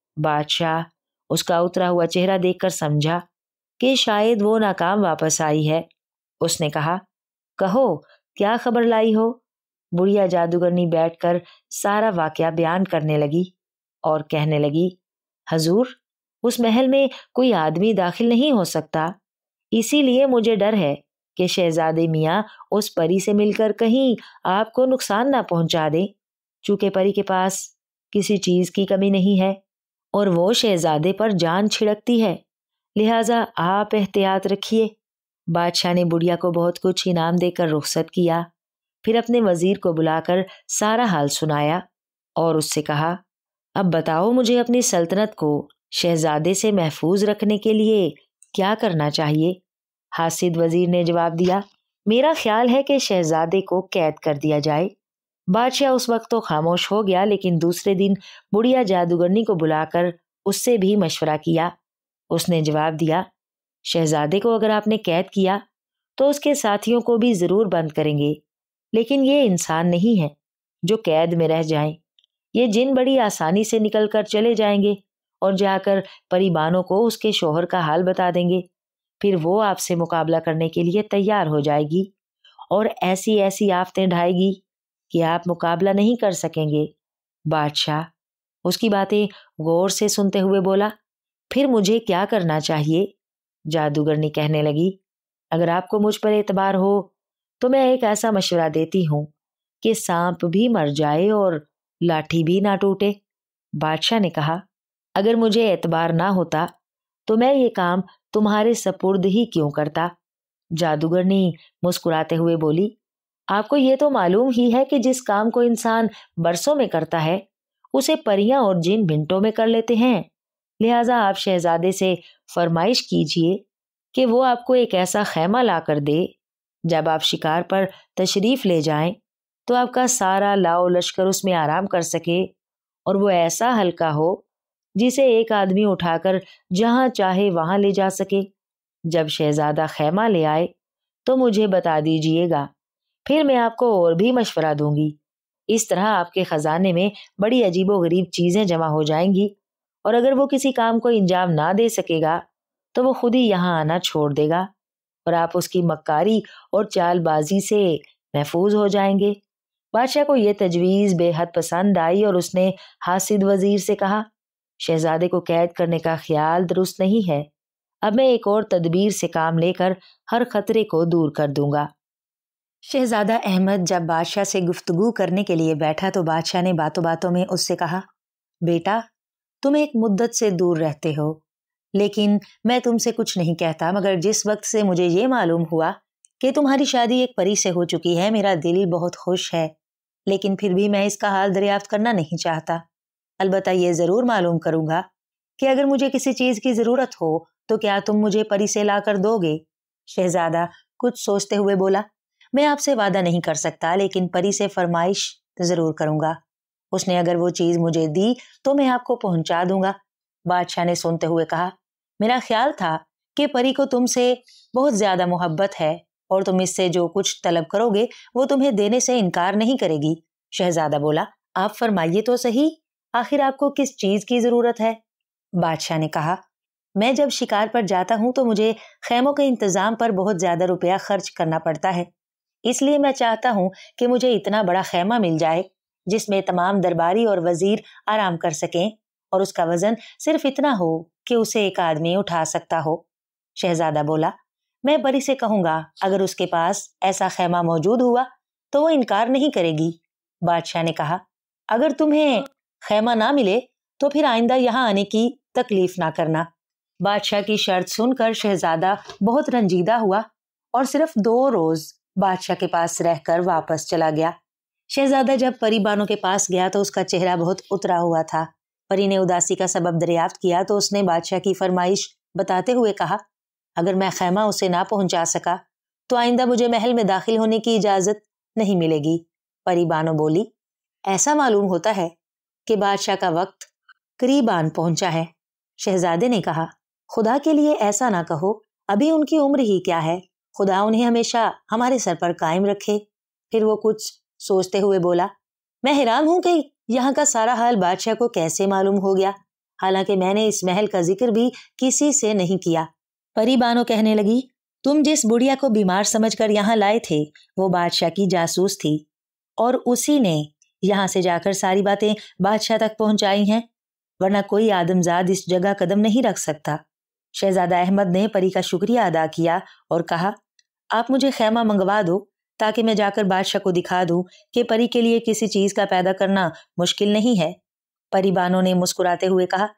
بادشاہ اس کا اترا ہوا چہرہ دیکھ کر سمجھا کہ شاید وہ ناکام واپس آئی ہے۔ اس نے کہا، کہو کیا خبر لائی ہو؟ بڑھیا جادوگرنی بیٹھ کر سارا واقعہ بیان کرنے لگی اور کہنے لگی، حضور، اس محل میں کوئی آدمی داخل نہیں ہو سکتا، اسی لیے مجھے ڈر ہے کہ شہزادے میاں اس پری سے مل کر کہیں آپ کو نقصان نہ پہنچا دیں، چونکہ پری کے پاس کسی چیز کی کمی نہیں ہے اور وہ شہزادے پر جان چھڑکتی ہے، لہٰذا آپ احتیاط رکھیے۔ بادشاہ نے بڑھیا کو بہت کچھ انعام دے کر رخصت کیا، پھر اپنے وزیر کو بلا کر سارا حال سنایا اور اس سے کہا، اب بتاؤ مجھے اپنی سلطنت کو شہزادے سے محفوظ رکھنے کے لیے کیا کرنا چاہیے؟ حاسد وزیر نے جواب دیا، میرا خیال ہے کہ شہزادے کو قید کر دیا جائے۔ بادشاہ اس وقت تو خاموش ہو گیا، لیکن دوسرے دن بڑھیا جادوگرنی کو بلا کر اس سے بھی مشورہ کیا۔ اس نے جواب دیا، شہزادے کو اگر آپ نے قید کیا تو اس کے ساتھیوں کو بھی ضرور بند کریں گے، لیکن یہ انسان نہیں ہے جو قید میں رہ جائیں۔ یہ جن بڑی آسانی سے نکل کر چلے جائیں گے اور جا کر پری بانو کو اس کے شوہر کا حال بتا دیں گے، پھر وہ آپ سے مقابلہ کرنے کے لیے تیار ہو جائے گی اور ایسی ایسی آفتیں ڈھائے گی کہ آپ مقابلہ نہیں کر سکیں گے۔ بادشاہ اس کی باتیں غور سے سنتے ہوئے بولا، پھر مجھے کیا کرنا چاہیے؟ جادوگرنی کہنے لگی، اگر آپ کو مجھ پر اعتبار ہو تو میں ایک ایسا مشورہ دیتی ہوں کہ سانپ بھی مر جائے اور لاٹھی بھی نہ ٹوٹے۔ بادشاہ نے کہا، اگر مجھے اعتبار نہ ہوتا تو میں یہ کام تمہارے سپرد ہی کیوں کرتا؟ جادوگرنی مسکراتے ہوئے بولی، آپ کو یہ تو معلوم ہی ہے کہ جس کام کو انسان برسوں میں کرتا ہے اسے پریاں اور جن منٹوں میں کر لیتے ہیں، لہٰذا آپ شہزادے سے فرمائش کیجیے کہ وہ آپ کو ایک ایسا خیمہ لا کر دے، جب آپ شکار پر تشریف لے جائیں تو آپ کا سارا لاؤ لشکر اس میں آرام کر سکے، اور وہ ایسا ہلکا ہو جسے ایک آدمی اٹھا کر جہاں چاہے وہاں لے جا سکے۔ جب شہزادہ خیمہ لے آئے تو مجھے بتا دیجیے گا، پھر میں آپ کو اور بھی مشورہ دوں گی۔ اس طرح آپ کے خزانے میں بڑی عجیب و غریب چیزیں جمع ہو جائیں گی، اور اگر وہ کسی کام کو انجام نہ دے سکے گا تو وہ خود ہی یہاں آنا چھوڑ دے گا، اور آپ اس کی مکاری اور چال بازی سے محفوظ ہو جائیں گے۔ بادشاہ کو یہ تجویز بے حد پسند آئی اور اس نے حاسد وزیر سے کہا، شہزادے کو قید کرنے کا خیال درست نہیں ہے، اب میں ایک اور تدبیر سے کام لے کر ہر خطرے کو دور کر دوں گا۔ شہزادہ احمد جب بادشاہ سے گفتگو کرنے کے لیے بیٹھا تو بادشاہ نے باتوں باتوں میں اس سے کہا، بیٹا تم ایک مدت سے دور رہتے ہو، لیکن میں تم سے کچھ نہیں کہتا، مگر جس وقت سے مجھے یہ معلوم ہوا کہ تمہاری شادی ایک پری سے ہو چکی ہے، میرا دل بہت خوش ہے، لیکن پھر بھی میں اس کا حال دریافت کرنا نہیں چاہتا۔ البتہ یہ ضرور معلوم کروں گا کہ اگر مجھے کسی چیز کی ضرورت ہو تو کیا تم مجھے پری سے لا کر دو گے؟ شہزادہ کچھ سوچتے ہوئے بولا، میں آپ سے وعدہ نہیں کر سکتا، لیکن پری سے فرمائش ضرور کروں گا۔ اس نے اگر وہ چیز مجھے دی تو میں آپ کو پہنچا دوں گا۔ بادشاہ نے سنتے ہوئے کہا، میرا خیال تھا کہ پری کو تم سے بہت زیادہ محبت ہے اور تم اس سے جو کچھ طلب کرو گے وہ تمہیں دینے سے انکار نہیں کرے گی۔ شہزادہ بولا، آپ فرمائیے تو صحیح، آخر آپ کو کس چیز کی ضرورت ہے؟ بادشاہ نے کہا، میں جب شکار پر جاتا ہوں تو مجھے خیموں کے انتظام پر بہت زیادہ روپیہ خرچ کرنا پڑتا ہے، اس لیے میں چاہتا ہوں کہ مجھے اتنا بڑا خیمہ مل جائے جس میں تمام درباری اور وزیر آرام کر سکیں، اور اس کا وزن صرف اتنا ہو کہ اسے ایک آدمی اٹھا سکتا ہو۔ شہزادہ بولا، میں پری سے کہوں گا، اگر اس کے پاس ایسا خیمہ موجود ہوا تو وہ انکار نہیں کرے گی۔ بادشاہ نے کہا، اگر تمہیں خیمہ نہ ملے تو پھر آئندہ یہاں آنے کی تکلیف نہ کرنا۔ بادشاہ کی شرط سن کر شہزادہ بہت رنجیدہ ہوا اور صرف 2 روز بادشاہ کے پاس رہ کر واپس چلا گیا۔ شہزادہ جب پری بانو کے پاس گیا تو اس کا چہرہ بہت اترا ہوا تھا۔ پری نے اداسی کا سبب دریافت کیا تو اس نے بادشاہ کی فرمائش بتاتے ہوئے کہا، اگر میں خیمہ اسے نہ پہنچا سکا تو آئندہ مجھے محل میں داخل ہونے کی اجازت نہیں ملے گی۔ پری بانو بولی، ایسا معلوم ہوتا ہے کہ بادشاہ کا وقت قریب آن پہنچا ہے۔ شہزادے نے کہا، خدا کے لیے ایسا نہ کہو، ابھی ان کی عمر ہی کیا ہے، خدا انہیں ہمیشہ ہمارے سر پر قائم رکھے۔ پھر وہ کچھ سوچتے ہوئے بولا، میں حیران ہوں کہ یہاں کا سارا حال بادشاہ کو کیسے معلوم ہو گیا، حالانکہ میں نے اس محل کا ذکر بھی کسی سے نہیں کیا۔ پری بانو کہنے لگی، تم جس بڑھیا کو بیمار سمجھ کر یہاں لائے تھے وہ بادشاہ کی جاسوس تھی، اور اسی نے یہاں سے جا کر ساری باتیں بادشاہ تک پہنچائی ہیں، ورنہ کوئی آدمزاد اس جگہ قدم نہیں رکھ سکتا۔ شہزادہ احمد نے پری کا شکریہ ادا کیا اور کہا، آپ مجھے خیمہ منگوا دو تاکہ میں جا کر بادشاہ کو دکھا دوں کہ پری کے لیے کسی چیز کا پیدا کرنا مشکل نہیں ہے۔ پری بانو نے مسکراتے ہوئے کہا،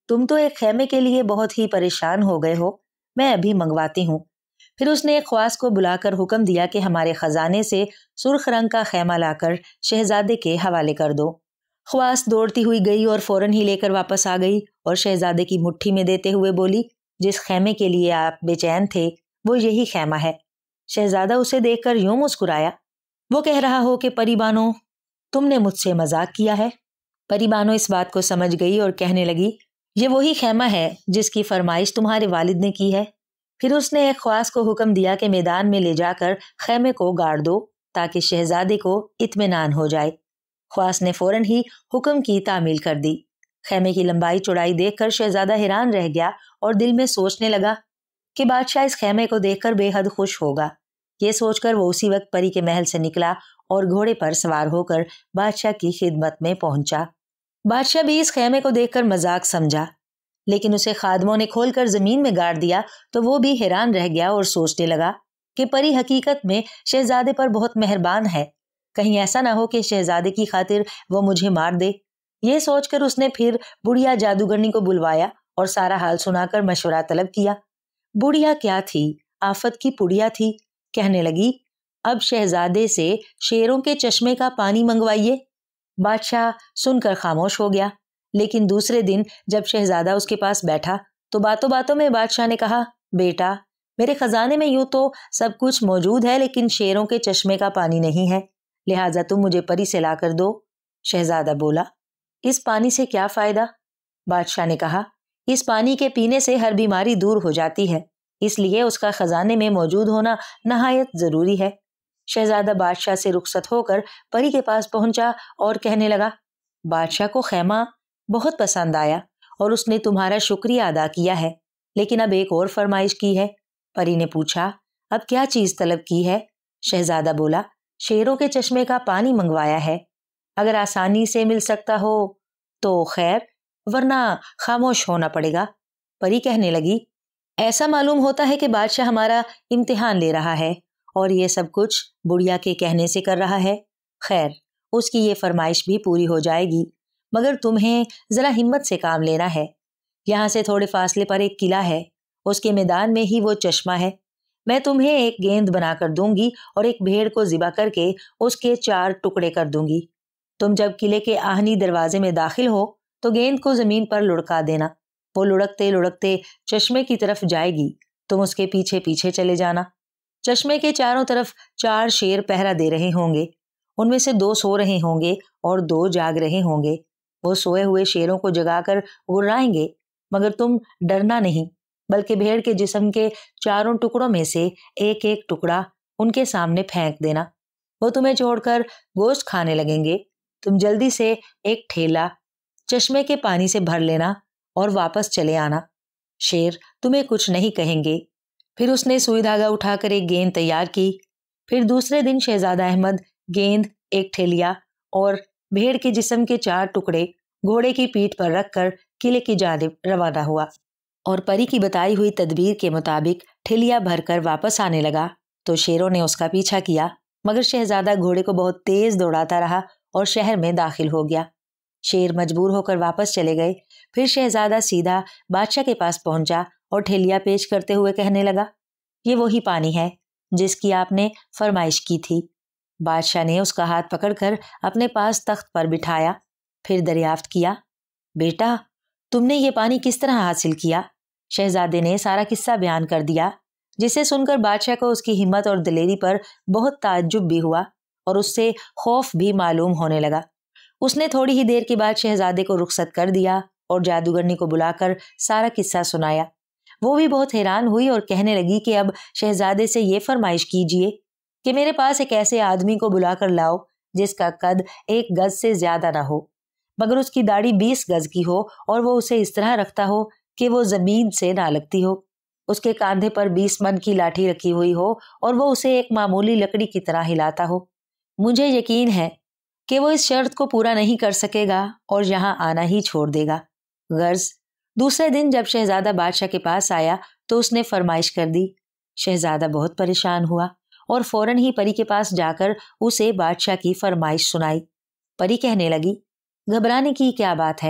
तुम तो एक खेमे के लिए बहुत ही परेशान हो गए हो, मैं अभी मंगवाती हूँ। फिर उसने एक ख्वास को बुलाकर हुक्म दिया कि हमारे खजाने से सुर्ख रंग का खेमा लाकर शहजादे के हवाले कर दो। ख्वास दौड़ती हुई गई और फौरन ही लेकर वापस आ गई और शहजादे की मुट्ठी में देते हुए बोली, जिस खेमे के लिए आप बेचैन थे वो यही खेमा है। शहजादा उसे देखकर यूं मुस्कुराया, वो कह रहा हो कि परी बानो, तुमने मुझसे मजाक किया है। परी बानो इस बात को समझ गई और कहने लगी, ये वही खेमा है जिसकी फरमाइश तुम्हारे वालिद ने की है। फिर उसने एक ख्वास को हुक्म दिया कि मैदान में ले जाकर खेमे को गाड़ दो ताकि शहजादे को इत्मीनान हो जाए। ख्वास ने फौरन ही हुक्म की तामील कर दी। खेमे की लंबाई चौड़ाई देखकर शहजादा हैरान रह गया और दिल में सोचने लगा कि बादशाह इस खेमे को देखकर बेहद खुश होगा। ये सोचकर वो उसी वक्त परी के महल से निकला और घोड़े पर सवार होकर बादशाह की खिदमत में पहुंचा। बादशाह भी इस खेमे को देखकर मजाक समझा, लेकिन उसे खादमों ने खोलकर जमीन में गाड़ दिया तो वो भी हैरान रह गया और सोचने लगा कि परी हकीकत में शहजादे पर बहुत मेहरबान है। कहीं ऐसा ना हो कि शहजादे की खातिर वो मुझे मार दे। ये सोचकर उसने फिर बुढ़िया जादूगरनी को बुलवाया और सारा हाल सुनाकर मशवरा तलब किया। बुढ़िया क्या थी, आफत की पुड़िया थी। कहने लगी, अब शहजादे से शेरों के चश्मे का पानी मंगवाइए। बादशाह सुनकर खामोश हो गया, लेकिन दूसरे दिन जब शहजादा उसके पास बैठा तो बातों बातों में बादशाह ने कहा, बेटा, मेरे खजाने में यूं तो सब कुछ मौजूद है, लेकिन शेरों के चश्मे का पानी नहीं है, लिहाजा तुम मुझे परी से ला कर दो। शहजादा बोला, इस पानी से क्या फायदा? बादशाह ने कहा, इस पानी के पीने से हर बीमारी दूर हो जाती है, इसलिए उसका खजाने में मौजूद होना नहायत जरूरी है। शहजादा बादशाह से रुखसत होकर परी के पास पहुंचा और कहने लगा, बादशाह को खेमा बहुत पसंद आया और उसने तुम्हारा शुक्रिया अदा किया है, लेकिन अब एक और फरमाइश की है। परी ने पूछा, अब क्या चीज तलब की है? शहजादा बोला, शेरों के चश्मे का पानी मंगवाया है। अगर आसानी से मिल सकता हो तो खैर, वरना खामोश होना पड़ेगा। परी कहने लगी, ऐसा मालूम होता है कि बादशाह हमारा इम्तिहान ले रहा है और ये सब कुछ बुढ़िया के कहने से कर रहा है। खैर, उसकी ये फरमाइश भी पूरी हो जाएगी, मगर तुम्हें जरा हिम्मत से काम लेना है। यहाँ से थोड़े फासले पर एक किला है, उसके मैदान में ही वो चश्मा है। मैं तुम्हें एक गेंद बनाकर दूंगी और एक भेड़ को ज़िबा करके उसके 4 टुकड़े कर दूंगी। तुम जब किले के आहनी दरवाजे में दाखिल हो तो गेंद को जमीन पर लुढ़का देना। वो लुढ़कते लुढ़कते चश्मे की तरफ जाएगी, तुम उसके पीछे पीछे चले जाना। चश्मे के चारों तरफ 4 शेर पहरा दे रहे होंगे, उनमें से 2 सो रहे होंगे और 2 जाग रहे होंगे। वो सोए हुए शेरों को जगाकर गुर्राएंगे, मगर तुम डरना नहीं, बल्कि भेड़ के जिस्म के 4 टुकड़ों में से एक एक टुकड़ा उनके सामने फेंक देना। वो तुम्हें छोड़कर गोश्त खाने लगेंगे। तुम जल्दी से एक ठेला चश्मे के पानी से भर लेना और वापस चले आना। शेर तुम्हें कुछ नहीं कहेंगे। फिर उसने सुई धागा उठाकर एक गेंद तैयार की। फिर दूसरे दिन शहजादा अहमद गेंद, एक ठेलिया और भेड़ के जिस्म के 4 टुकड़े घोड़े की पीठ पर रखकर किले की जानिब रवाना हुआ और परी की बताई हुई तदबीर के मुताबिक ठेलिया भरकर वापस आने लगा तो शेरों ने उसका पीछा किया, मगर शहजादा घोड़े को बहुत तेज दौड़ाता रहा और शहर में दाखिल हो गया। शेर मजबूर होकर वापस चले गए। फिर शहजादा सीधा बादशाह के पास पहुंचा और ठेलिया पेश करते हुए कहने लगा, ये वही पानी है जिसकी आपने फरमाइश की थी। बादशाह ने उसका हाथ पकड़कर अपने पास तख्त पर बिठाया। फिर दरियाफ्त किया, बेटा, तुमने ये पानी किस तरह हासिल किया? शहजादे ने सारा किस्सा बयान कर दिया, जिसे सुनकर बादशाह को उसकी हिम्मत और दिलेरी पर बहुत ताज्जुब भी हुआ और उससे खौफ भी मालूम होने लगा। उसने थोड़ी ही देर के बाद शहजादे को रुखसत कर दिया और जादूगरनी को बुलाकर सारा किस्सा सुनाया। वो भी बहुत हैरान हुई और कहने लगी कि अब शहजादे से ये फरमाइश कीजिए कि मेरे पास एक ऐसे आदमी को बुलाकर लाओ जिसका कद 1 गज से ज्यादा ना हो, मगर उसकी दाढ़ी 20 गज की हो और वो उसे इस तरह रखता हो कि वो जमीन से ना लगती हो। उसके कांधे पर 20 मन की लाठी रखी हुई हो और वो उसे एक मामूली लकड़ी की तरह हिलाता हो। मुझे यकीन है कि वो इस शर्त को पूरा नहीं कर सकेगा और यहाँ आना ही छोड़ देगा। गर्ज दूसरे दिन जब शहजादा बादशाह के पास आया तो उसने फरमाइश कर दी। शहजादा बहुत परेशान हुआ और फौरन ही परी के पास जाकर उसे बादशाह की फरमाइश सुनाई। परी कहने लगी, घबराने की क्या बात है,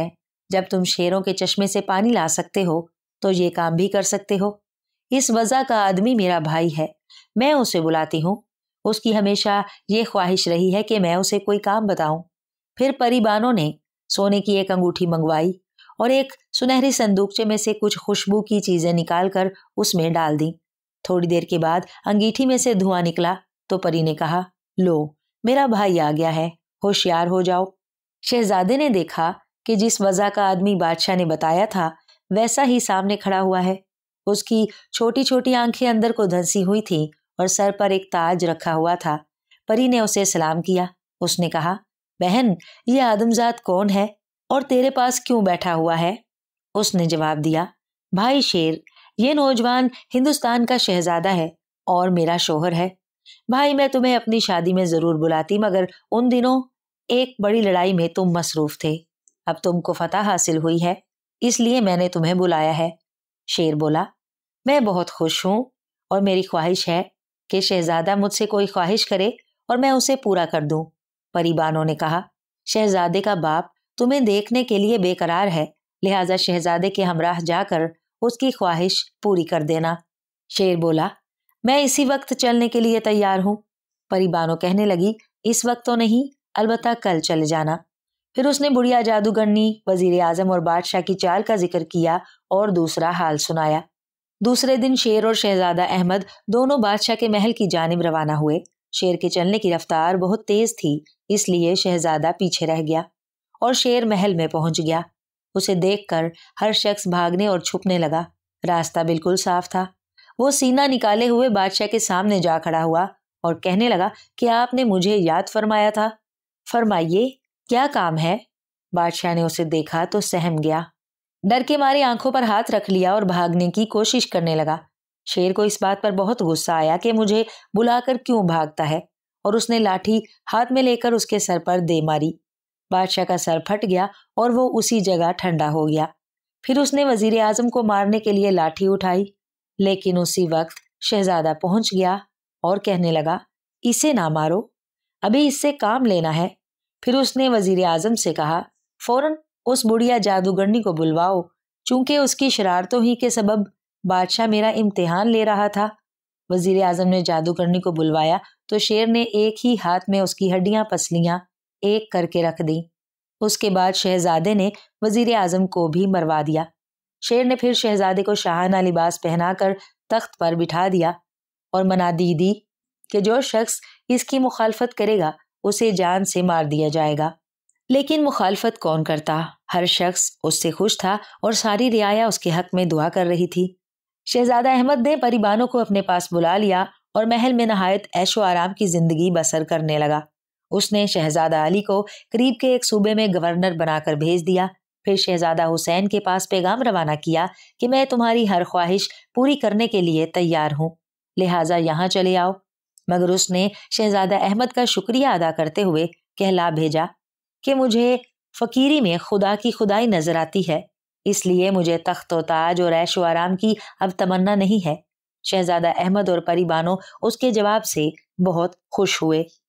جب تم شیروں کے چشمے سے پانی لا سکتے ہو تو یہ کام بھی کر سکتے ہو۔ اس وضع کا آدمی میرا بھائی ہے، میں اسے بلاتی ہوں۔ اس کی ہمیشہ یہ خواہش رہی ہے کہ میں اسے کوئی کام بتاؤں۔ پھر پری بانو نے سونے کی ایک انگوٹھی منگوائی اور ایک سنہری صندوقچے میں سے کچھ خوشبو کی چیزیں نکال کر اس میں ڈال دیں۔ تھوڑی دیر کے بعد انگیٹھی میں سے دھواں نکلا تو پری نے کہا، لو، میرا بھائی آ گیا ہے، ہوشیار ہو جاؤ۔ شہزادے نے دیکھا کہ جس وضع کا آدمی بادشاہ نے بتایا تھا ویسا ہی سامنے کھڑا ہوا ہے۔ اس کی چھوٹی چھوٹی آنکھیں اندر کو دھنسی ہوئی تھیں اور سر پر ایک تاج رکھا ہوا تھا۔ پری نے اسے سلام کیا۔ اس نے کہا، بہن، یہ آدمزاد کون ہے اور تیرے پاس کیوں بیٹھا ہوا ہے؟ اس نے جواب دیا، بھائی شیر، یہ نوجوان ہندوستان کا شہزادہ ہے اور میرا شوہر ہے۔ بھائی، میں تمہیں اپنی شادی میں ضرور بلاتی، مگر ان دنوں ایک بڑی لڑائی میں تم مصروف تھے۔ اب تم کو فتح حاصل ہوئی ہے، اس لیے میں نے تمہیں بلایا ہے۔ شیر بولا، میں بہت خوش ہوں اور میری خواہش ہے کہ شہزادہ مجھ سے کوئی خواہش کرے اور میں اسے پورا کر دوں۔ پری بانو نے کہا، شہزادے کا باپ تمہیں دیکھنے کے لیے بے قرار ہے، لہٰذا شہزادے کے ہمراہ جا کر اس کی خواہش پوری کر دینا۔ شیر بولا، میں اسی وقت چلنے کے لیے تیار ہوں۔ پری بانو کہنے لگی، اس وقت تو نہیں، البتہ کل چلے جانا۔ پھر اس نے بڑھیا جادوگرنی، وزیر اعظم اور بادشاہ کی چال کا ذکر کیا اور دوسرا حال سنایا۔ دوسرے دن شیر اور شہزادہ احمد دونوں بادشاہ کے محل کی جانب روانہ ہوئے۔ شیر کے چلنے کی رفتار بہت تیز تھی، اس لیے شہزادہ پیچھے رہ گیا اور شیر محل میں پہنچ گیا۔ اسے دیکھ کر ہر شخص بھاگنے اور چھپنے لگا۔ راستہ بالکل صاف تھا۔ وہ سینہ نکالے ہوئے بادشاہ کے سامنے جا کھڑا ہوا اور کہنے لگا کہ آپ نے مجھے یاد فرمایا تھا، فرمائیے کیا کام ہے؟ بادشاہ نے اسے دیکھا تو سہم گیا، ڈر کے مارے آنکھوں پر ہاتھ رکھ لیا اور بھاگنے کی کوشش کرنے لگا۔ شیر کو اس بات پر بہت غصہ آیا کہ مجھے بلا کر کیوں بھاگتا ہے، اور اس نے لاٹھی ہاتھ میں لے کر اس کے سر پر دے ماری۔ بادشاہ کا سر پھٹ گیا اور وہ اسی جگہ ٹھنڈا ہو گیا۔ پھر اس نے وزیر اعظم کو مارنے کے لیے لاٹھی اٹھائی، لیکن اسی وقت شہزادہ پہنچ گیا اور کہنے لگا، اسے نہ مارو، ابھی اس سے کام لینا ہے۔ پھر اس نے وزیر اعظم سے کہا، فوراً اس بڑھیا جادوگرنی کو بلواؤ، چونکہ اس کی شرارتوں ہی کے سبب بادشاہ میرا امتحان لے رہا تھا۔ وزیر اعظم نے جادوگرنی کو بلوایا تو شیر نے ایک ہی ہاتھ میں اس کی ہڈیاں پسلیاں ایک کر کے رکھ دیں۔ اس کے بعد شہزادے نے وزیر اعظم کو بھی مروا دیا۔ شیر نے پھر شہزادے کو شاہانہ لباس پہنا کر تخت پر بٹھا دیا اور منادی دی کہ جو شخص اس کی مخالفت کرے گا اسے جان سے مار دیا جائے گا۔ لیکن مخالفت کون کرتا؟ ہر شخص اس سے خوش تھا اور ساری رعایا اس کے حق میں دعا کر رہی تھی۔ شہزادہ احمد نے پری بانو کو اپنے پاس بلا لیا اور محل میں نہایت عیش و آرام کی زندگی بسر کرنے لگا۔ اس نے شہزادہ علی کو قریب کے ایک صوبے میں گورنر بنا کر بھیج دیا۔ پھر شہزادہ حسین کے پاس پیغام روانہ کیا کہ میں تمہاری ہر خواہش پوری کرنے کے لیے تیار ہوں، لہٰذا یہاں چلے آؤ۔ مگر اس نے شہزادہ احمد کا شکریہ ادا کرتے ہوئے کہلا بھیجا کہ مجھے فقیری میں خدا کی خدائی نظر آتی ہے، اس لیے مجھے تخت و تاج اور عیش و آرام کی اب تمنا نہیں ہے۔ شہزادہ احمد اور پری بانو اس کے جواب سے بہت خوش ہوئے۔